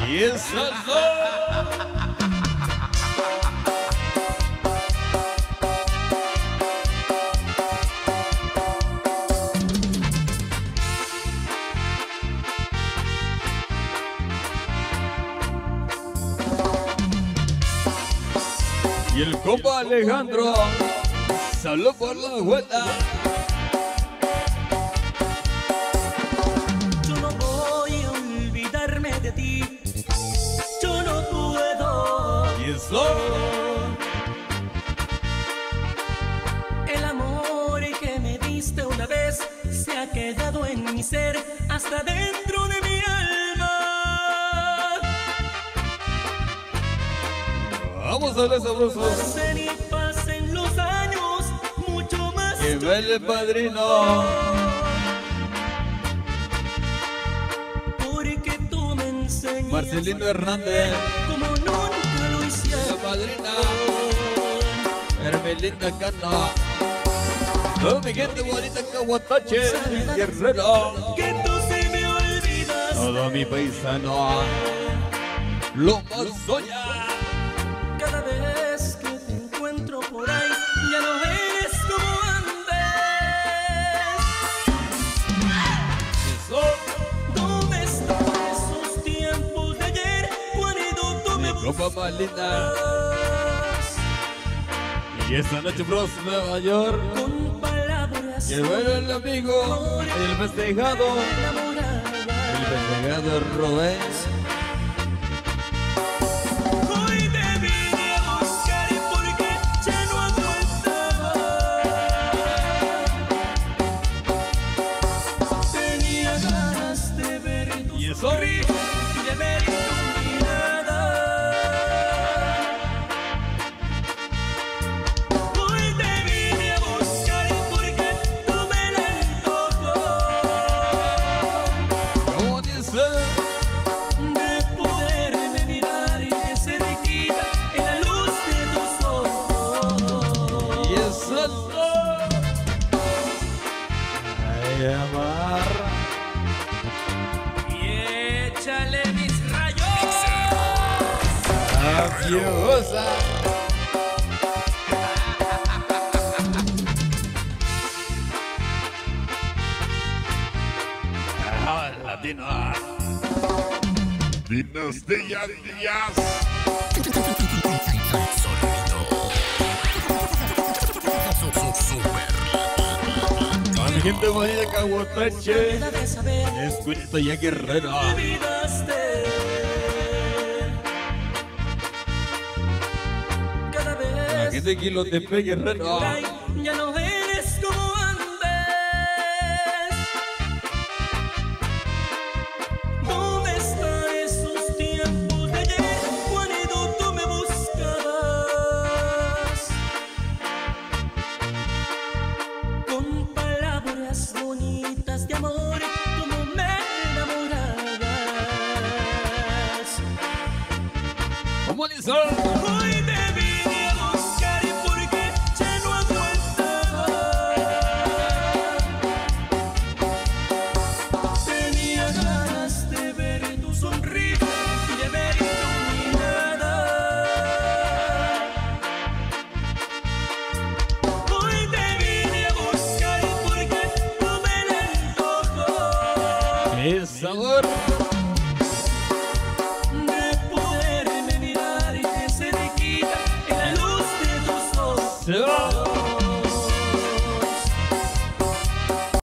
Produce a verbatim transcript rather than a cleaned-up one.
Y eso y el compa Alejandro, salud por la vuelta. Yo no voy a olvidarme de ti, yo no puedo. Y eso. El amor que me diste una vez se ha quedado en mi ser hasta dentro de mi alma. Vamos a ver sabrosos. Pasen y pasen los años, mucho más. Que vele padrino. Porque tú me enseñas Marcelino Hernández, como nunca lo la hicieron. padrina Hermelinda Cano. Toda mi gente bonita Caguatache, Guerrero. Que tú se me olvidas. Todo mi paisano, lo más soña. Cada vez que te encuentro por ahí, ya no eres como antes. Eso. ¿Dónde están esos tiempos de ayer cuando tú me Copa Malina. buscas? Y esta noche bros Nueva York. Con palabras Y el bueno el amigo, el festejado, enamoradas. el festejado Robés. Hoy te vine a buscar porque ya no aguantaba. Tenía ganas de ver tu Y eso. sonrisa y de ver tu mirada. Hoy te vine a buscar porque tú me la antojas. ¿Cómo dice? De poderme mirar y que se me quita en la luz de tus ojos. Y eso. Ay, amar. Y échale mis rayos. Mafiosa. Ah, latino. Dinastía Díaz. Con mi gente bonita Caguatache. De saber Escucha ya Guerrero. que olvidaste. Cada La vez gente aquí lo te pegue Guerrero. por ahí, ya no eres como antes. ¿Dónde están esos tiempos de ayer cuando tú me buscabas? Con palabras bonitas de amor como me enamorabas. ¿Cómo dice? Hoy te vine a buscar porque ya no aguantaba. Tenía ganas de ver tu sonrisa y de ver tu mirada. Hoy te vine a buscar porque tú me la antojas. ¡Qué sabor! De poderme mirar y que se me quita en la luz de tus ojos. ¡Se va!